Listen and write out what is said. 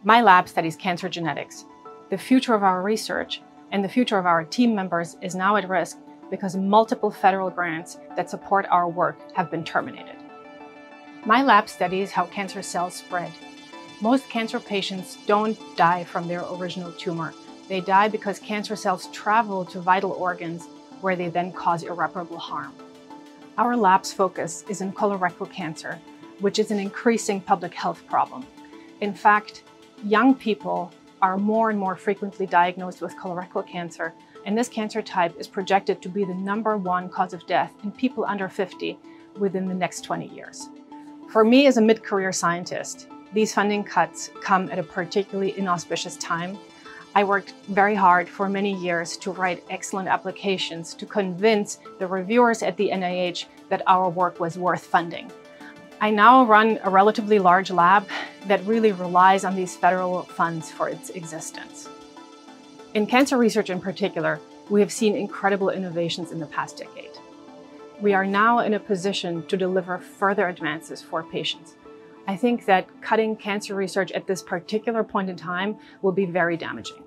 My lab studies cancer genetics. The future of our research and the future of our team members is now at risk because multiple federal grants that support our work have been terminated. My lab studies how cancer cells spread. Most cancer patients don't die from their original tumor. They die because cancer cells travel to vital organs where they then cause irreparable harm. Our lab's focus is in colorectal cancer, which is an increasing public health problem. In fact, young people are more and more frequently diagnosed with colorectal cancer, and this cancer type is projected to be the #1 cause of death in people under 50 within the next 20 years. For me as a mid-career scientist, these funding cuts come at a particularly inauspicious time. I worked very hard for many years to write excellent applications to convince the reviewers at the NIH that our work was worth funding. I now run a relatively large lab that really relies on these federal funds for its existence. In cancer research in particular, we have seen incredible innovations in the past decade. We are now in a position to deliver further advances for patients. I think that cutting cancer research at this particular point in time will be very damaging.